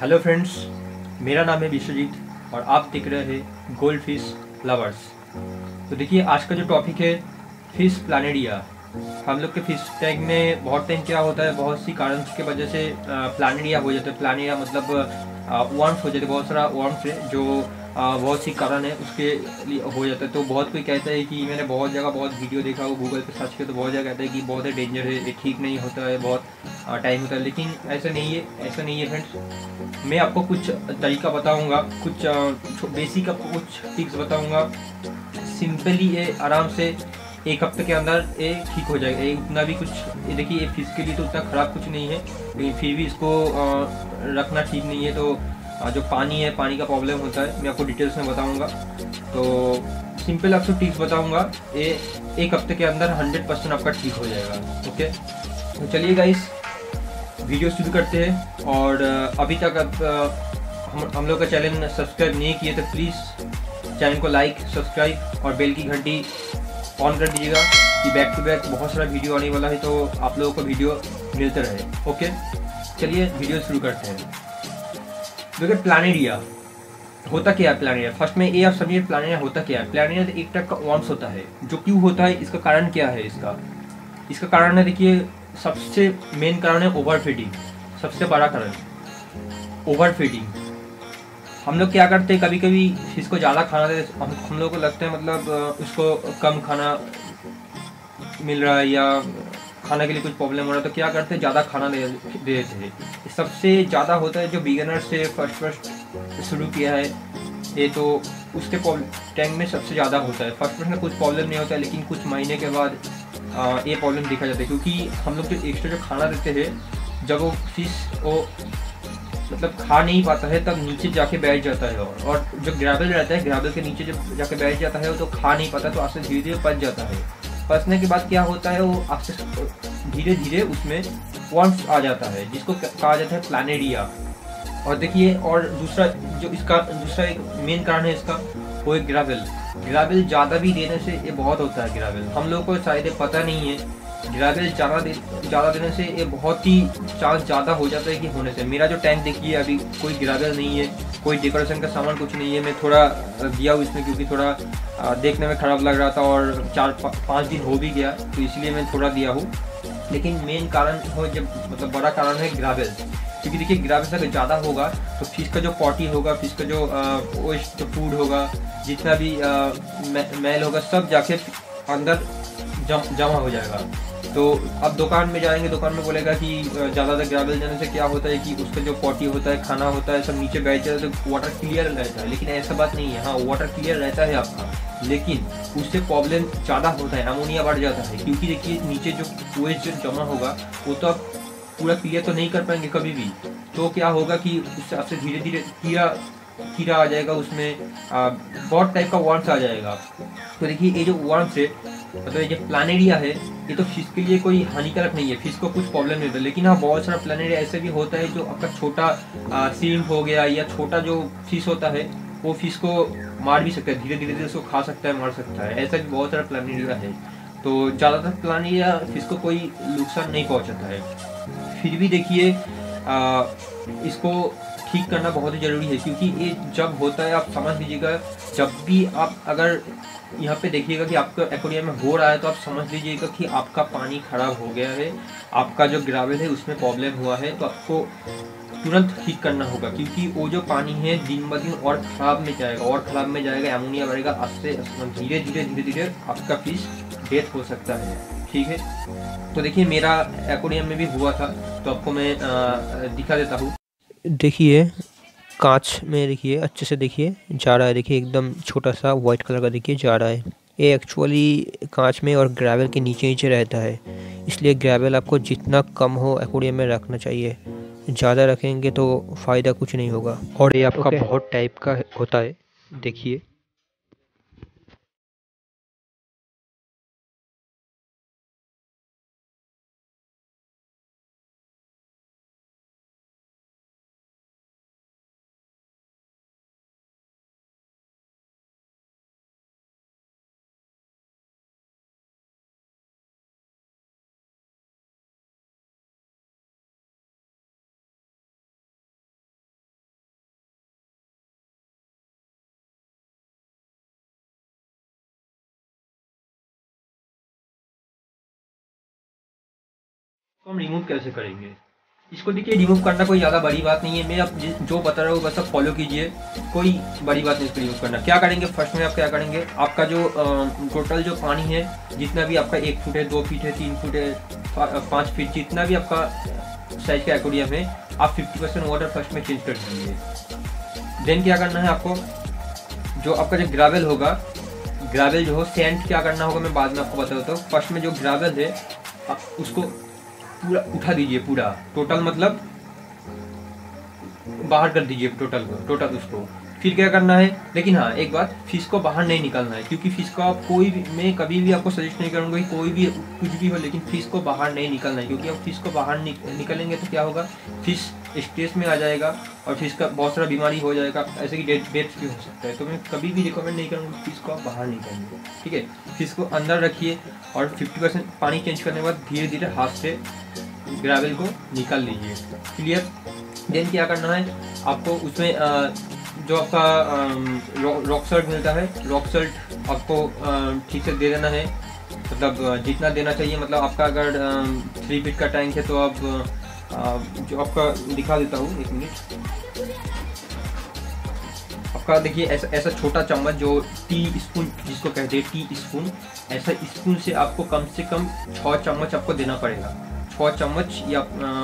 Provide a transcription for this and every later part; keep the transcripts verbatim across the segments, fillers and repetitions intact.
Hello friends, मेरा नाम है विश्वजीत और आप देख रहे हैं गोल्ड फिश लवर्स। तो देखिए, आज का जो टॉपिक है फिश प्लानेरिया। हम लोग के फिश टैंक में बहुत टाइम क्या होता है, बहुत सी कारण की वजह से प्लानेरिया हो जाता है। प्लानेरिया मतलब वर्म्स हो जाते हैं, बहुत सारा वर्म्स है जो आ, बहुत सी कारण है उसके लिए हो जाता है। तो बहुत कोई कहता है कि मैंने बहुत जगह बहुत वीडियो देखा, वो गूगल पे सर्च किया तो बहुत जगह कहता है कि बहुत है डेंजर है, ये ठीक नहीं होता है, बहुत टाइम होता है। लेकिन ऐसा नहीं है, ऐसा नहीं है फ्रेंड्स। मैं आपको कुछ तरीका बताऊंगा, कुछ बेसिक आपको कुछ टिप्स बताऊंगा। सिंपली ये आराम से एक हफ्ते के अंदर ये ठीक हो जाएगा। ये उतना भी कुछ, ये देखिए, ये फिश के लिए तो उतना ख़राब कुछ नहीं है, लेकिन फिर भी इसको रखना ठीक नहीं है। तो जो पानी है, पानी का प्रॉब्लम होता है, मैं आपको डिटेल्स में बताऊंगा। तो सिंपल आपको टिप्स बताऊंगा, ये एक हफ्ते के अंदर हंड्रेड परसेंट आपका ठीक हो जाएगा। ओके, तो चलिए गाइस, वीडियो शुरू करते हैं। और अभी तक आप हम हम लोग का चैनल सब्सक्राइब नहीं किए तो प्लीज़ चैनल को लाइक, सब्सक्राइब और बेल की घंटी ऑन कर दीजिएगा कि बैक टू बैक बहुत सारा वीडियो आने वाला है, तो आप लोगों को वीडियो मिलते रहे। ओके, चलिए वीडियो शुरू करते हैं। देखिए, प्लानेरिया होता क्या है। प्लानेरिया, फर्स्ट में ये आप समझिए प्लानेरिया होता क्या है। प्लानेरिया एक टाइप का वर्म्स होता है। जो क्यों होता है, इसका कारण क्या है। इसका इसका कारण है, देखिए, सबसे मेन कारण है ओवर फीडिंग। सबसे बड़ा कारण ओवर फीडिंग। हम लोग क्या करते हैं, कभी कभी फिश को ज़्यादा खाना देते, हम, हम लोग को लगता है मतलब उसको कम खाना मिल रहा है या खाने के लिए कुछ प्रॉब्लम हो रहा है, तो क्या करते हैं, ज़्यादा खाना दे देते हैं। सबसे ज़्यादा होता है जो बिगिनर से फर्स्ट फर्स्ट शुरू किया है ये, तो उसके टैंक में सबसे ज़्यादा होता है। फर्स्ट फर्स्ट में कुछ प्रॉब्लम नहीं होता है, लेकिन कुछ महीने के बाद आ, ये प्रॉब्लम दिखा जाता है। क्योंकि हम लोग जो एक्स्ट्रा जो खाना देते हैं, जब वो फिश वो मतलब खा नहीं पाता है, तब नीचे जाके बैठ जाता है। और जो ग्रेवल रहता है, ग्रेवल के नीचे जब जाके बैठ जाता है वो तो खा नहीं पाता, तो आपसे धीरे धीरे पच जाता है। पचने के बाद क्या होता है, वो आपसे धीरे धीरे उसमें वर्म्स आ जाता है, जिसको कहा जाता है प्लानेरिया। और देखिए, और दूसरा जो इसका दूसरा एक मेन कारण है इसका, वो है ग्रेवल। ग्रेवल ज़्यादा भी देने से ये बहुत होता है। ग्रेवल हम लोग को शायद पता नहीं है, ग्रेवल ज़्यादा दे ज़्यादा देने से ये बहुत ही चांस ज़्यादा हो जाता है कि होने से। मेरा जो टैंक देखिए, अभी कोई ग्रेवल नहीं है, कोई डेकोरेशन का सामान कुछ नहीं है। मैं थोड़ा दिया हूँ इसमें क्योंकि थोड़ा देखने में ख़राब लग रहा था, और चार पाँच दिन हो भी गया, तो इसलिए मैं थोड़ा दिया हूँ। लेकिन मेन कारण हो, जब मतलब बड़ा कारण है ग्रेवल। क्योंकि देखिए, ग्रेवल अगर ज़्यादा होगा तो फिश का जो पॉटी होगा, फिश का जो वेस्ट जो फूड होगा, जितना भी मैल होगा, सब जाके अंदर जम जमा हो जाएगा। तो अब दुकान में जाएंगे, दुकान में बोलेगा कि ज़्यादा ग्रेवल जाने से क्या होता है कि उसका जो पॉटी होता है, खाना होता है, सब नीचे बैठ जाता है, तो वाटर क्लियर रहता है। लेकिन ऐसा बात नहीं है। हाँ, वाटर क्लियर रहता है आपका, लेकिन उससे प्रॉब्लम ज़्यादा होता है, अमोनिया बढ़ जाता है। क्योंकि देखिए, नीचे जो वेस्ट जो जमा होगा वो तो आप पूरा क्लियर तो नहीं कर पाएंगे कभी भी। तो क्या होगा कि उससे आपसे धीरे धीरे कीड़ा कीड़ा आ जाएगा, उसमें आ, बहुत टाइप का वर्म्स आ जाएगा। तो देखिए, ये जो वर्म्स है, मतलब ये जो प्लानेरिया है, ये तो फिश के लिए कोई हानिकारक नहीं है, फिश को कुछ प्रॉब्लम नहीं होता। लेकिन हाँ, बहुत सारा प्लानेरिया ऐसे भी होता है जो आपका छोटा सील्ड हो गया या छोटा जो फिश होता है, वो फिश को मार भी सकता है, धीरे धीरे धीरे उसको खा सकता है, मार सकता है। ऐसा भी बहुत सारा प्लानेरिया है। तो ज़्यादातर प्लानेरिया फिश को कोई नुकसान नहीं पहुँचाता है। फिर भी देखिए, इसको ठीक करना बहुत ही ज़रूरी है। क्योंकि ये जब होता है, आप समझ लीजिएगा, जब भी आप अगर यहाँ पे देखिएगा कि आपका एक्वेरियम में हो रहा है, तो आप समझ लीजिएगा कि आपका पानी ख़राब हो गया है, आपका जो ग्रेवल है उसमें प्रॉब्लम हुआ है, तो आपको तुरंत ठीक करना होगा। क्योंकि वो जो पानी है दिन ब दिन और ख़राब में जाएगा, और ख़राब में जाएगा, अमोनिया बढ़ेगा, आस्ते धीरे धीरे धीरे धीरे आपका फिश डेथ हो सकता है। ठीक है, तो देखिए, मेरा एक्वेरियम में भी हुआ था, तो आपको मैं आ, दिखा देता हूँ। देखिए, कांच में देखिए, अच्छे से देखिए, जा रहा है। देखिए, एकदम छोटा सा वाइट कलर का देखिए जा रहा है। ये एक्चुअली कांच में और ग्रेवल के नीचे नीचे रहता है, इसलिए ग्रेवल आपको जितना कम हो एक्वेरियम में रखना चाहिए। ज़्यादा रखेंगे तो फ़ायदा कुछ नहीं होगा। और ये आपका okay. बहुत टाइप का होता है, देखिए। हम रिमूव कैसे करेंगे इसको? देखिए, रिमूव करना कोई ज़्यादा बड़ी बात नहीं है, मैं आप जो बता रहा हूँ बस आप फॉलो कीजिए, कोई बड़ी बात नहीं इसको रिमूव करना। क्या करेंगे, फर्स्ट में आप क्या करेंगे, आपका जो टोटल जो पानी है, जितना भी आपका एक फुट है, दो फीट है, तीन फुट है, पाँच फीट, जितना भी आपका साइज का एक्वेरियम है, आप फिफ्टी परसेंट वाटर फर्स्ट में चेंज कर दीजिए। देन क्या करना है आपको, जो आपका जो ग्रेवल होगा, ग्रेवल जो हो, सैंड क्या करना होगा मैं बाद में आपको बता देता हूँ। फर्स्ट में जो ग्रेवल है आप उसको पूरा उठा दीजिए, पूरा टोटल मतलब बाहर कर दीजिए टोटल को, टोटल उसको। फिर क्या करना है, लेकिन हाँ एक बात, फिश को बाहर नहीं निकालना है, क्योंकि फिश को आप कोई भी, मैं कभी भी आपको सजेस्ट नहीं करूँगा कि कोई भी कुछ भी हो, लेकिन फिश को बाहर नहीं निकालना है, क्योंकि आप फिश को बाहर निकलेंगे तो क्या होगा, फिश स्ट्रेस में आ जाएगा और फिश का बहुत सारा बीमारी हो जाएगा, ऐसे कि डेथ डेथ भी हो सकता है। तो मैं कभी भी रिकमेंड नहीं करूँगा फिश को आप बाहर निकालेंगे, ठीक है। फिश को अंदर रखिए और फिफ्टी परसेंट पानी चेंज करने के बाद धीरे धीरे हाथ से ग्रेवल को निकाल लीजिए। क्लियर। देन क्या करना है आपको, उसमें जो आपका रॉक सॉल्ट मिलता है, रॉक सॉल्ट आपको ठीक से दे देना है, मतलब जितना देना चाहिए। मतलब आपका अगर थ्री फीट का टैंक है तो आप जो आपका दिखा देता हूँ, एक मिनट। आपका देखिए ऐसा ऐसा छोटा चम्मच जो टी स्पून जिसको कहते हैं, टी स्पून, ऐसा स्पून से आपको कम से कम छः चम्मच आपको देना पड़ेगा। छः चम्मच या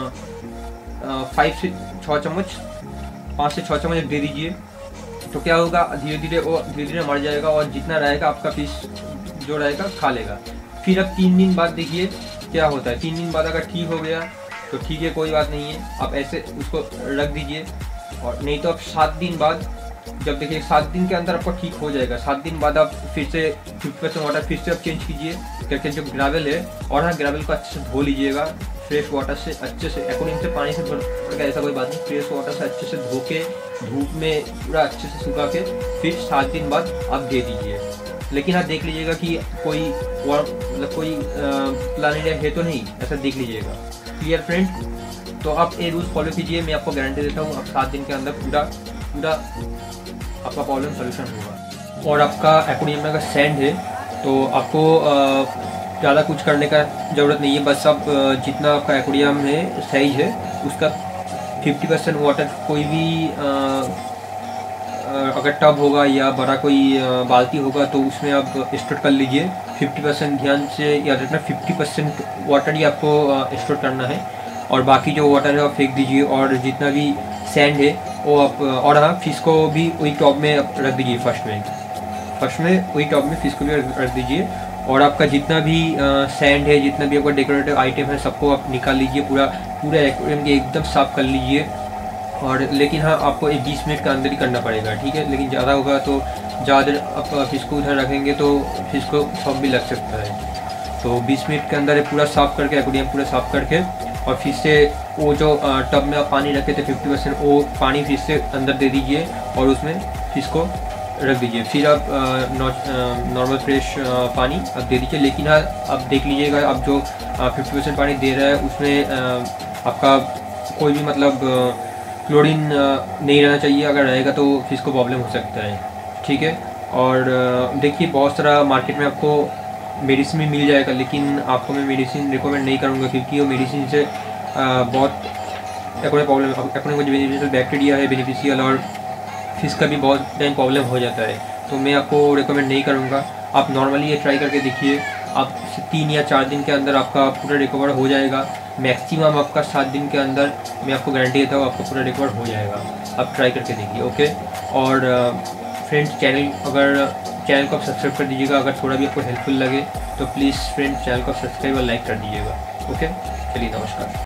फाइव से छः चम्मच, पाँच से छः चम्मच दे दीजिए। तो क्या होगा, धीरे धीरे वो धीरे धीरे मर जाएगा और जितना रहेगा आपका फिश जो रहेगा खा लेगा। फिर अब तीन दिन बाद देखिए क्या होता है। तीन दिन बाद अगर ठीक हो गया तो ठीक है, कोई बात नहीं है, आप ऐसे उसको रख दीजिए। और नहीं तो आप सात दिन बाद, जब देखिए सात दिन के अंदर आपको ठीक हो जाएगा, सात दिन बाद आप फिर से फिफ्टी परसेंट वाटर फिर से आप चेंज कीजिए करके जो ग्रेवल है। और हाँ, ग्रेवल को अच्छे से धो लीजिएगा फ्रेश वाटर से, अच्छे से, एक्वेरियम से पानी से भर, ऐसा कोई बात नहीं, फ्रेश वाटर से अच्छे से धो के धूप में पूरा अच्छे से सुखा के फिर सात दिन बाद आप दे दीजिए। लेकिन आप देख लीजिएगा कि कोई मतलब कोई प्लानिडिया है तो नहीं, ऐसा देख लीजिएगा। Clear friend. तो आप ये रूल्स फॉलो कीजिए, मैं आपको गारंटी देता हूँ आप सात दिन के अंदर पूरा पूरा आपका प्रॉब्लम सोल्यूशन होगा। और आपका एक्वेरियम में अगर सैंड है तो आपको ज़्यादा कुछ करने का ज़रूरत नहीं है, बस आप जितना आपका एक्वेरियम है साइज है उसका फिफ्टी परसेंट वाटर, कोई भी आ, अगर टब होगा या बड़ा कोई बाल्टी होगा तो उसमें आप स्टोर कर लीजिए। फिफ्टी परसेंट ध्यान से याद रखना, फिफ्टी परसेंट वाटर ही आपको स्टोर करना है और बाकी जो वाटर है आप फेंक दीजिए। और जितना भी सैंड है वो आप, और हाँ, फिश को भी वही टब में रख दीजिए। फर्स्ट में फर्स्ट में वही टब में फिश को भी रख दीजिए। और आपका जितना भी सैंड है, जितना भी आपका डेकोरेटिव आइटम है, सबको आप निकाल लीजिए, पूरा पूरा एक्वेरियम के एकदम साफ कर लीजिए। और लेकिन हाँ, आपको एक बीस मिनट के अंदर ही करना पड़ेगा, ठीक है। लेकिन ज़्यादा होगा तो ज़्यादा देर आप फिश को उधर रखेंगे तो फिश को शॉक भी लग सकता है। तो बीस मिनट के अंदर पूरा साफ़ करके, एक्वेरियम पूरा साफ़ करके, और फिर से वो जो टब में आप पानी रखे थे फिफ्टी परसेंट, वो पानी फिर से अंदर दे दीजिए और उसमें फिश को रख दीजिए। फिर आप नॉर्मल फ्रेश पानी आप दे दीजिए। लेकिन हाँ, आप देख लीजिएगा, आप जो फिफ्टी परसेंट पानी दे रहा है उसमें आ, आपका कोई भी मतलब क्लोरीन नहीं रहना चाहिए। अगर रहेगा तो फिश को प्रॉब्लम हो सकता है, ठीक है। और देखिए, बहुत सारा मार्केट में आपको मेडिसिन भी मिल जाएगा, लेकिन आपको मैं मेडिसिन रिकमेंड नहीं करूँगा, क्योंकि वो मेडिसिन से आ, बहुत एक्वेरियम प्रॉब्लम, एक्वेरियम का जो बेनिफिशियल बैक्टीरिया है बेनिफिशियल, और फिश का भी बहुत टाइम प्रॉब्लम हो जाता है। तो मैं आपको रिकमेंड नहीं करूँगा। आप नॉर्मली ये ट्राई करके देखिए, आप तीन या चार दिन के अंदर आपका पूरा रिकवर हो जाएगा। मैक्सिमम आपका सात दिन के अंदर मैं आपको गारंटी देता हूँ आपका पूरा रिकवर हो जाएगा। आप ट्राई करके देखिए, ओके। और फ्रेंड्स, चैनल अगर चैनल को आप सब्सक्राइब कर दीजिएगा, अगर थोड़ा भी आपको हेल्पफुल लगे तो प्लीज़ फ्रेंड्स चैनल को सब्सक्राइब और लाइक कर दीजिएगा, ओके। चलिए, नमस्कार।